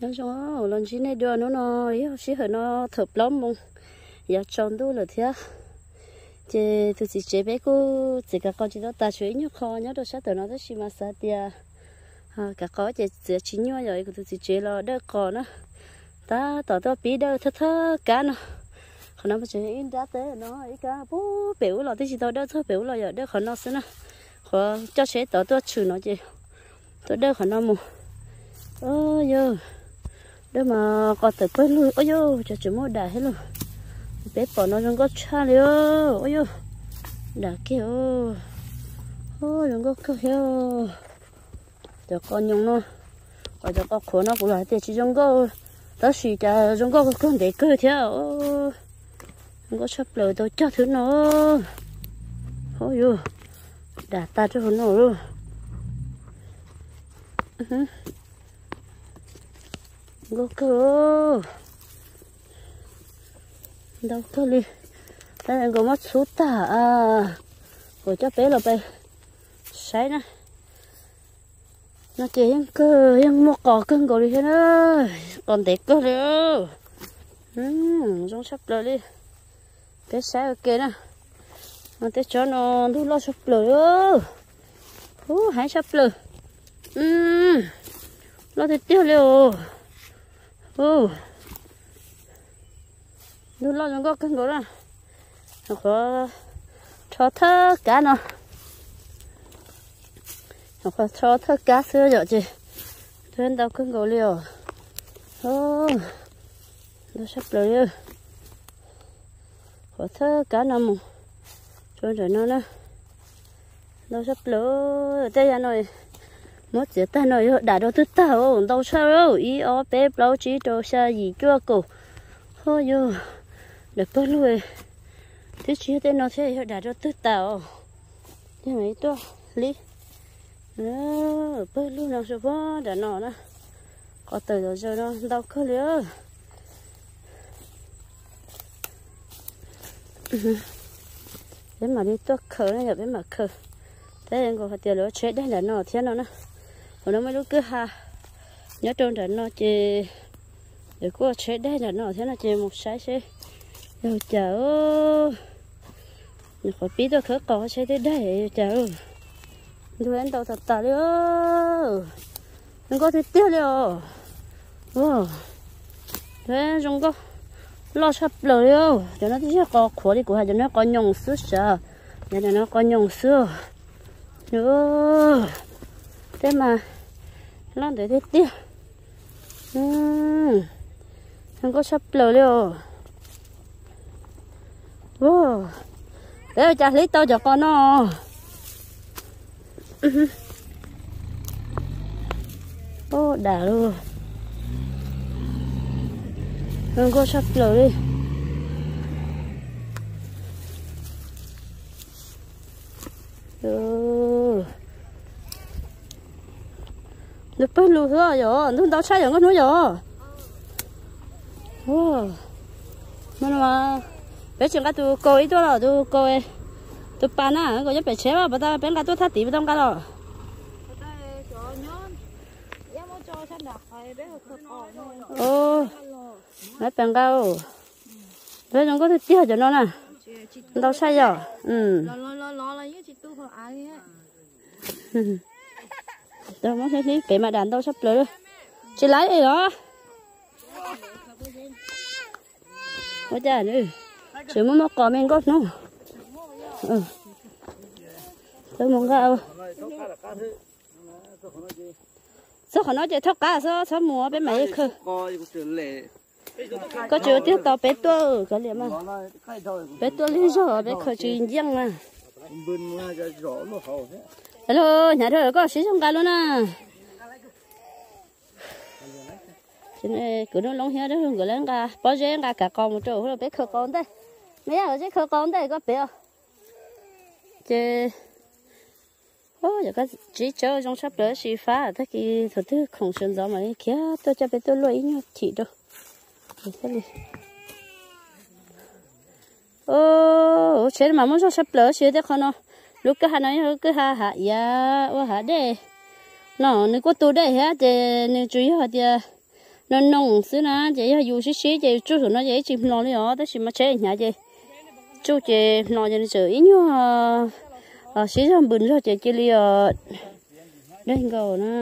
nó cho lần chỉ này đưa nó ý chỉ hơi nó thập lắm mông giờ tròn đu là thế chị tôi chỉ chế bé cô chỉ cả con chỉ nó ta chơi nhớ kho nhớ đồ sát từ nó tới xí mà sát tia cả có chị chỉ chín nhớ rồi tôi chỉ chế lo đỡ còn nó ta tỏ tao bí đỡ thơ thơ cá nó còn nó mà chơi in đá té nó ý cá bố biểu là tí chỉ tao đỡ thôi biểu là giờ đỡ còn nó xí nó khó cho chế tao tôi chửi nó chị tôi đỡ còn nó mù ôi yo đỡ mà có thể quên luôn ôi yo cho chúng mua đà hết luôn bé bỏ nó trong có cha liền ôi yo đà kêu ôi đừng có kêu cho con nhung nó còn cho con khổ nó cũng là tiền chỉ trong có đó xì cha trong có con để cười theo không có sắp lời tôi cho thứ nó ôi yo đà ta cho nó luôn go cơ đâu cơ đi đây là có mất số tả của cho bé là bé sấy nè nó chỉ những cơ những một cỏ cưng của đi thế nữa còn để cơ nữa giống sắp lời đi bé sấy ok nè nó để cho nó thu lo sắp lời nữa hãy sắp lời lo thì tiêu liều nó lo trong có cân đó nó có cho thơ cá nó có cho thơ cá xưa rồi chị trên tao cân gỗ liều nó sắp rồi có thơ cá nó mù cho rồi nó sắp lỡ đây là rồi mất giờ ta nói đã đâu tức tao đâu sao đâu ý ó bé bao chỉ đâu sao gì chưa cổ thôi vô được bớt luôn thế chỉ tên nó thế đã đâu tức tao thế mấy to lý nó bớt luôn nào số bao đã nọ đó có từ rồi giờ nó đâu có nữa thế mà đi to khờ này là bé mà khờ thế em còn phải tiền lửa chết đây là nọ thế nào nè nó mới lúc cứ ha nhớ trong trận nó chỉ để cô chế đây là nó thế là chỉ một sái xe rồi chào nó phải biết được có xe tới đây chào rồi anh tàu thật tà đi đừng có thể tiêu liều thế chúng có lo sắp lời đâu cho nó chỉ có khổ đi của hai cho nó có nhung sữa sợ cho nó có nhung sữa thế mà nó để thế tiêu không có sắp lời đâu để cha lấy tao cho con nó đã luôn không có sắp lời đi được bớt lù thôi rồi, nó đâu sai rồi nó nói rồi. Mà bé chuyện cái tôi coi đó là tôi coi tôi bán à, coi giúp bé chế mà, ta bé cái tôi thắt tí trong cái đó. Bé bán cao, bé trong có thể tiêu cho nó nè, đâu sai rồi, đâu muốn thấy cái mà đàn đâu sắp lỡ chị lấy đi đó có chả nữa chỉ muốn nó có mình gót nó tôi muốn gạo sao khỏi nói chuyện thóc cá sao mua bên mấy khơi có chưa tiếp tao bé tua cái gì mà bé tua lý do bé khơi chuyện riêng mà hello nhà thờ có xí trong cái luôn à cho nên cứ nó lông heo đó hương cái lên cả bao giờ cả con một chỗ rồi bé khờ con đây mấy ở dưới khờ con đây có bé chứ giờ cái chỉ cho trong sắp tới xí phá thế thì thật thứ không sơn gió mà kia tôi cho bé tôi lôi nhau chỉ đâu thế đi chết mà muốn cho sắp tới xí thế con nó lúc cái nói cứ hạ ya hả đây nó nếu có tôi đây hả thì nếu chú ý họ thì nó nông xứ na chị dù xí xí chị chú nó chị chim lo đi đó tới chim mà chế nhà chị chú chị lo cho nó chửi ít nhiêu xí ra bự rồi chị li đây ngầu nè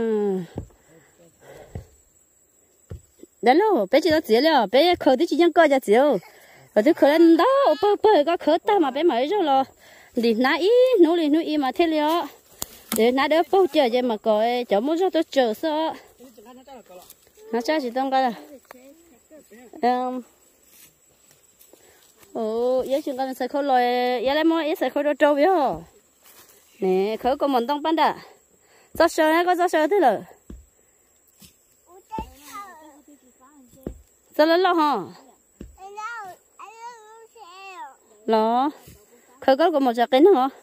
đấy lo bé chị nó chỉ了bé khởi thì chỉ nhang coi cho chị rồi tôi khởi lên đó bơ có khởi ta mà bé mới rồi lo đi nãy nấu mà thế liệu để nãy đỡ bao giờ vậy mà coi cháu muốn cho tôi chờ sao nó cho chị tông coi là giờ chúng ta sẽ khởi rồi giờ lại mua sẽ khởi đồ trâu vậy hả nè khởi có món tông bán đã do sợ này có do sợ thế rồi sao lớn lo hả lo khởi có một giặc cái nữa hả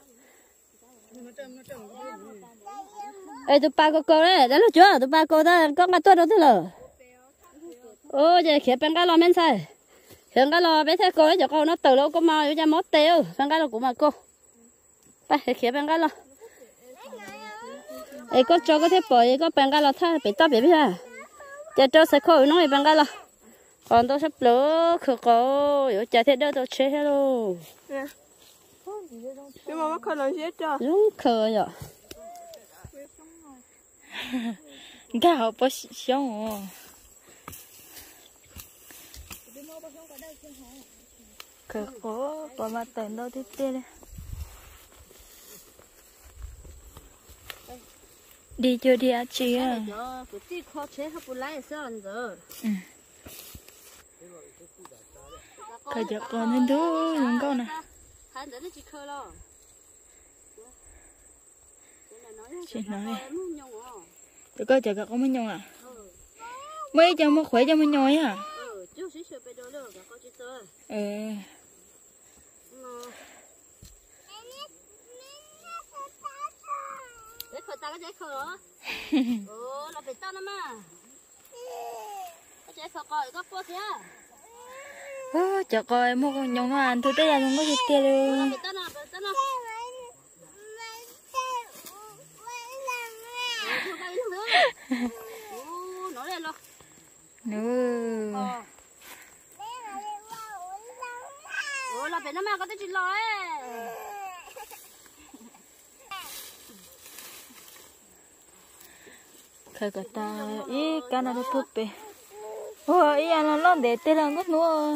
ê tụi ba cô đấy đấy là chưa tụi ba cô đó có cái tôi đâu thế rồi ô giờ khía bên cái lo men sai khía cái lo bé thế cô đấy cho cô nó từ lâu có mau cho mót tiêu bên cái lo của mà côไปเขียนเป็นกันละไอ้ก็จอก็เทปอยก็เป็นกันละถ้าไปตับไปพี่ฮะจะจอใส่ข้อน้อยเป็นกันละก่อนต้องสับเปลือกคือก็อยู่จะเทเดอร์ตัวเชี่ยโลพี่มองว่าเคยลองเชี่ยจ้ะยังเคยอ่ะก็เอาไปช่องคือก็ประมาณแต่งตัวที่เตี้ยเลยđi chưa đi ăn chi à? Khởi giờ con nên thứ những con này. Chị nói tụi con chờ con mới nhông à? Mấy cho mới khỏe cho mới nhoi à? Để khởi ta cái trái khởi hả? Là phải tao mà. Cái trái khởi coi có bố thế à? Chợ coi mua con nhông nó ăn thôi tới giờ không có thịt tiêu luôn. Là phải tao nào, nó lên luôn. Là phải nó mà có tới chuyện lo ấy. Khởi cả ta ý cái nào nó bể, ý anh nó lon để tê làm cái nữa,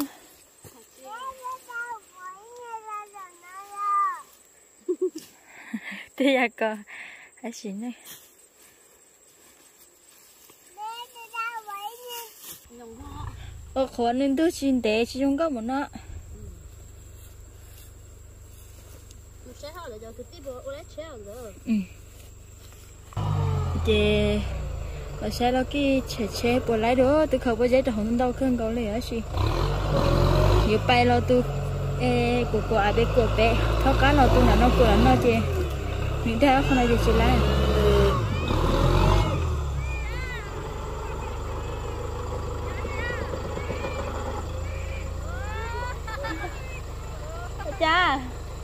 tê à cơ, hay xin này, khó nên tôi xin để chỉ trong cái một nó, chị và xe đó cái chế bỏ lái đó tôi không có giấy cho không đâu không có lấy ở gì nhiều bay lo tôi của ai biết của bé tháo cá lo tôi là nó của nó chị những thế không ai được chỉ lái cha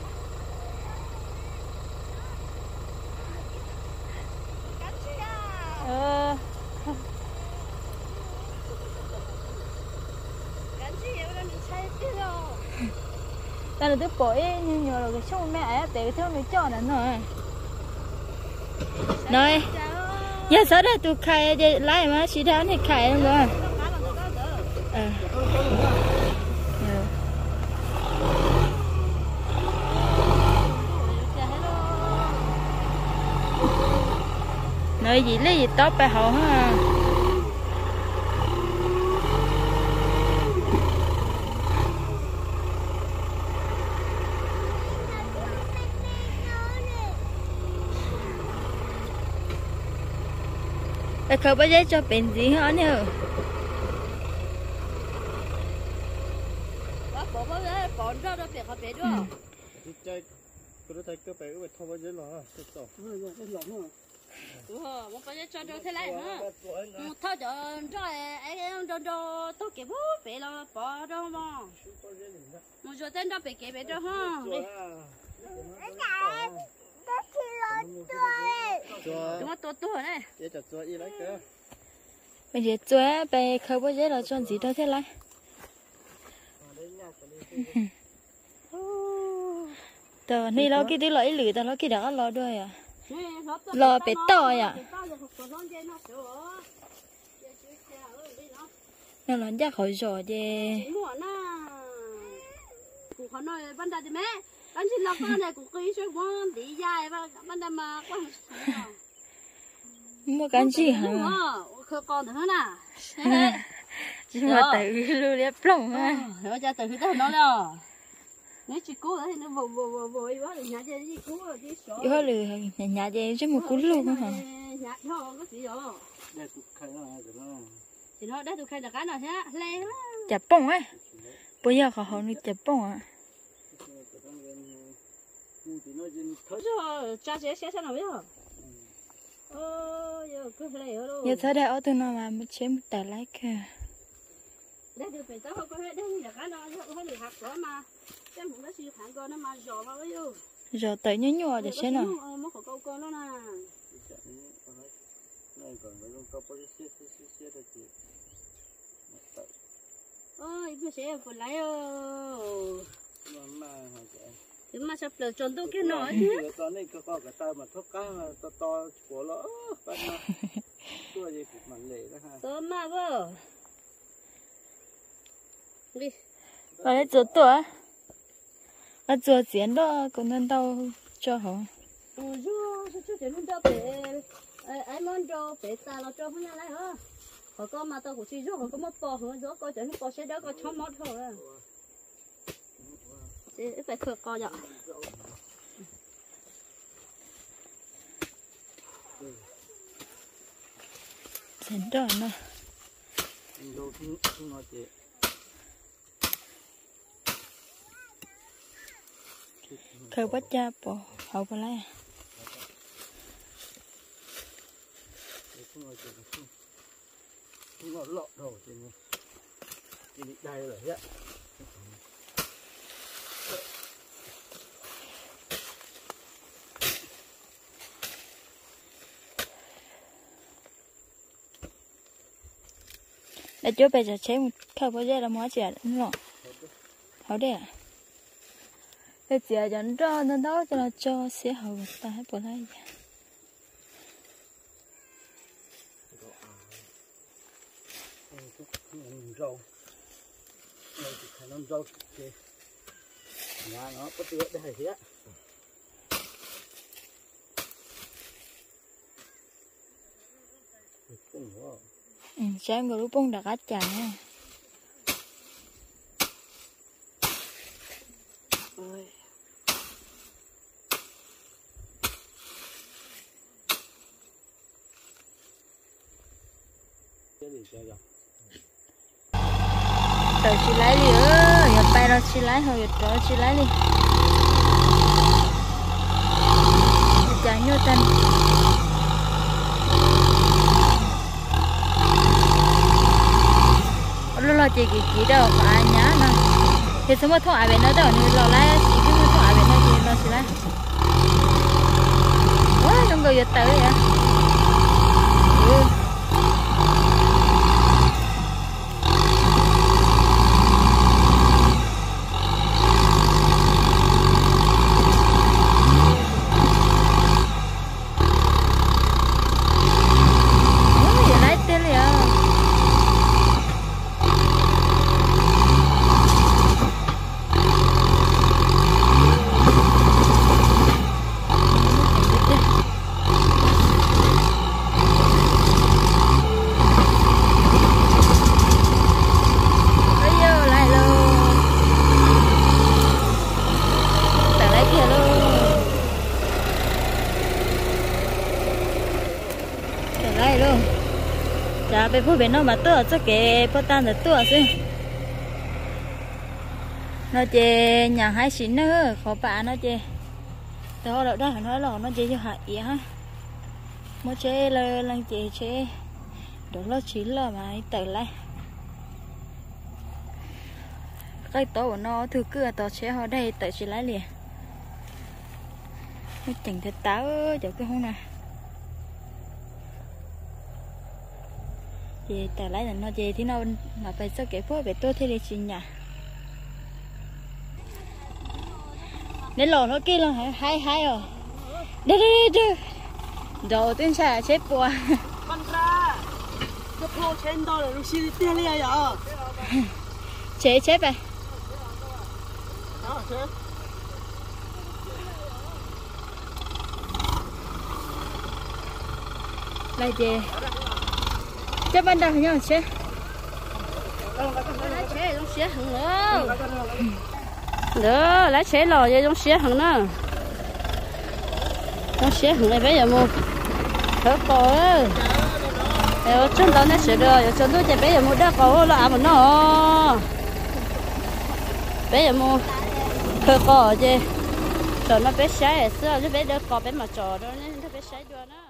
ta là đứa bội nhưng nhờ là cái xong mẹ ấy để theo nó cho nó rồi nói giờ sau đó tôi khai để lại mà chỉ tháo này khai luôn rồi nói gì lấy gì tốt bài hậu ha không bao giờ cho bên gì hết nữa. Bỏ bao giờ bỏ ra đó phải học bé đó. Chơi cái đó cái bé cái thao bao giờ là cái tổ. Một bao giờ cho thế này hả? Thao cho ấy cho tôi cái bố bé là bỏ đâu mà. Một giờ tên đó bé cái bé đó ha. Đúng rồi, to này. Để cho to y lấy cơ. bây giờ chúa bé khâu bây giờ là chọn gì đó thế lại tờ này lo cái đi lo lử tờ lo cái đó lo đôi à lo bé to à nó là chắc khỏi rồi đi họ nói ban đầu thì mẹ ban chỉ là con này cũng kỹ số món đi dài và ban đầu mà quan mua cái gì hả khơi con được hơn à chỉ mà tự lưu liếp lỏng ha nó ra từ đó nó lo nếu chỉ cố thì nó vội quá thì nhà chơi gì cố rồi chứ sợ có lừa nhà chơi chứ một cú luôn hả nhà thôi có gì rồi đây tụi khai nó thì nó đây tụi khai là cái nào thế lên chập bông á bây giờ họ đi chập bông à thôi cha sẽ sao nào biết không giờ cứ lấy ở đâu giờ tới đây ở tôi nó mà một chế một tờ lái kìa đây được phải tao không có hết đây là cái nó không có được hạt nữa mà cái muốn nó siêu hạt con nó mà giò vào với yêu rồi tới nhớ nhua để xem nào mất câu con nó nè ơi bây giờ phải lấy nhưng mà sắp được chọn tôi cái nồi chứ con này có cái tay mà thuốc cá to to của nó tôi gì cũng mặn lệ đó ha sớm mà vợ đi ở đây chỗ tuổi ở chỗ diễn đó cũng nên đâu cho họ chú chuyện luôn cho bé ai muốn cho bé ta nó cho không nhà lại hả họ có mà tao cũng chỉ cho họ có mất bò hơn rồi coi chuyện có xe đó có chó mót thôi à sẽ phải khơi coi nhở diễn đó nè khơi bắt cha bỏ hậu vào lại nó lọ rồi thì đây rồi á để chỗ bây giờ chế một khâu bao giờ là mua chè đúng không hậu đây à để chè dẫn cho nên đó cho xe hậu ta hết bỏ lại rau này thì khả năng rau thì nhà nó có tựa đây thế sáng người lúc bông đặt cá chả tao chỉ lấy đi giờ bay nó chỉ lấy hồi giờ chỉ lấy đi chả nhớ tên lúc lo chỉ đâu phải nhá nè thì số một thằng ai bên đó đâu nên lo lấy chỉ cái một thằng ai bên đó thì lo chỉ lấy quá đông người giờ tới vậy chả bé phụ bên nó mà tua cho cái bữa tan được tua xí nó chê nhà hai xín nữa khó bà nó chê đó là đó nói là nó chê cho hại ý ha mua chê là lần chê đó là chín là mà tự lại cái tổ của nó thử cửa tổ chế họ đây tự chỉ lấy liền nó chẳng thể táo cho cái hôm này chị tại lấy là nó chị thì nó phải sao cái phố về tôi thì đi chị nhà đến lò nó kia là hay rồi đi đầu tiên sẽ chết bùa con ra cái phố trên đó là xí tiền liền rồi chết vậy đây chị chắc ban đầu nhau chứ lấy chế trong xía hằng nữa đó lấy chế lò vậy trong xía hằng nữa trong xía hằng này bây giờ mua thở cổ rồi chúng ta nó sửa được chúng tôi chỉ bây giờ mua đá cổ là mà nó bây giờ mua thở cổ chứ cho nó bé sái xưa chứ bé đỡ cổ bé mà trò đó nên nó bé sái cho nó